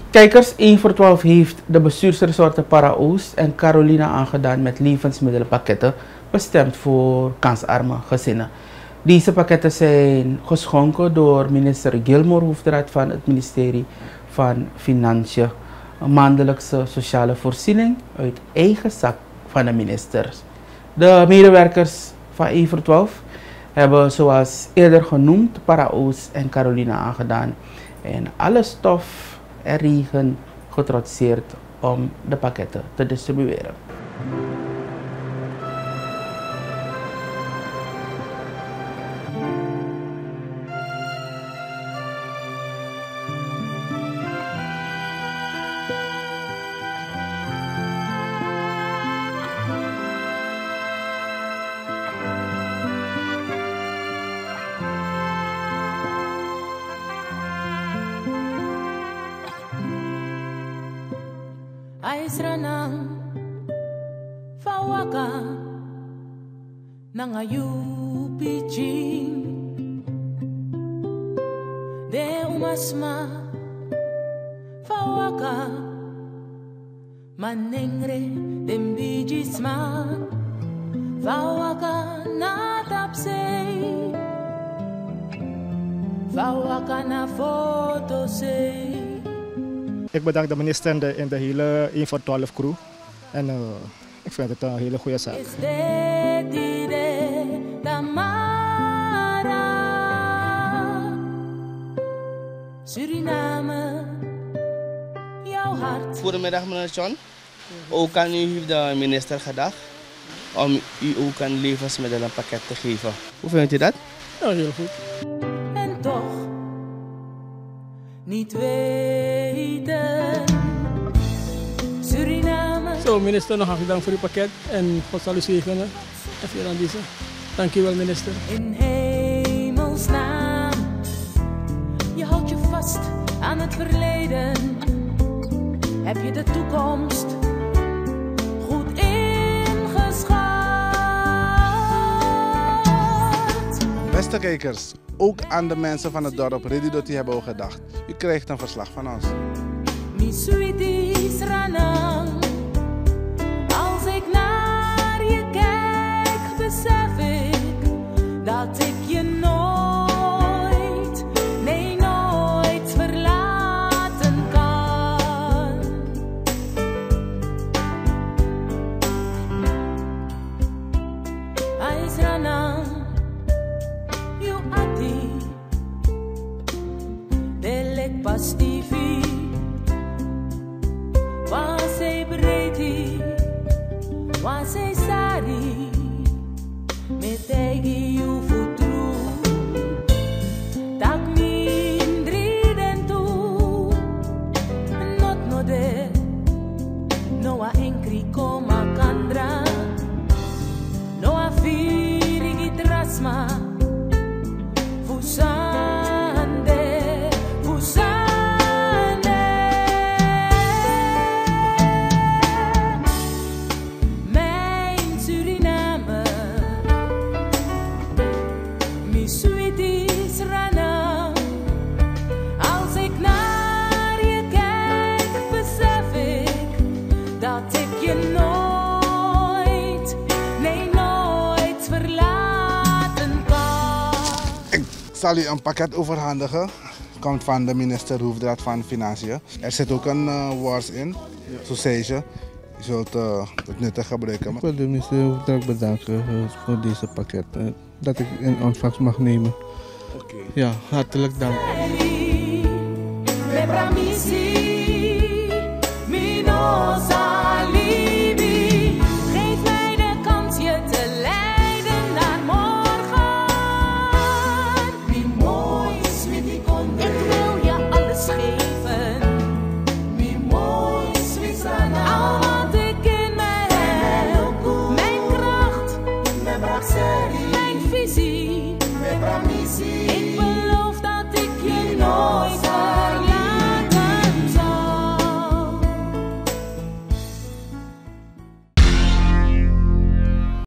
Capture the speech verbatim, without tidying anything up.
Kijkers, één voor twaalf heeft de bestuursresorten Para-Oost en Carolina aangedaan met levensmiddelenpakketten bestemd voor kansarme gezinnen. Deze pakketten zijn geschonken door minister Gilmore, hoofdraad van het ministerie van Financiën. Een maandelijkse sociale voorziening uit eigen zak van de ministers. De medewerkers van één voor twaalf hebben zoals eerder genoemd Para-Oost en Carolina aangedaan en alle stof en regen getrotseerd om de pakketten te distribueren. Aisranang fawaka nangayupi jing de umasma fawaka manengre dembijisma fawaka natapsei fawaka na fotosei. Ik bedank de minister en de, en de hele één voor twaalf crew. En uh, ik vind het een hele goede zaak. Suriname, jouw hart. Goedemiddag meneer John. Ook aan u heeft de minister gedacht om u ook een levensmiddelenpakket te geven. Hoe vindt u dat? Ja, heel goed. En toch niet weten. Suriname. Zo, minister, nog hartelijk dank voor uw pakket en God zal u zegenen. En veel aan deze. Dank u wel, minister. In hemelsnaam, je houdt je vast aan het verleden. Heb je de toekomst goed ingeschat? Beste kijkers, ook aan de mensen van het dorp Rididoti hebben we gedacht. U krijgt een verslag van ons. Mi sweeties ranang, als ik naar je kijk, besef ik dat ik je nooit, nee nooit verlaten kan. Ais ranang, you ati, delek pastivi. Wasei breti, wasei sari, metegi you futru. Tak mindri dentu, not no de, no a enkri koma kandra, no a firigi trasma, fusande, fusande. Ik zal u een pakket overhandigen. Komt van de minister hoofdraad van Financiën. Er zit ook een uh, worst in, sausage. Je zult uh, het nuttig gebruiken. Ik wil de minister hoofdraad bedanken uh, voor deze pakket. Uh, dat ik in ontvangst mag nemen. Okay. Ja, hartelijk dank. Mijn visie, ik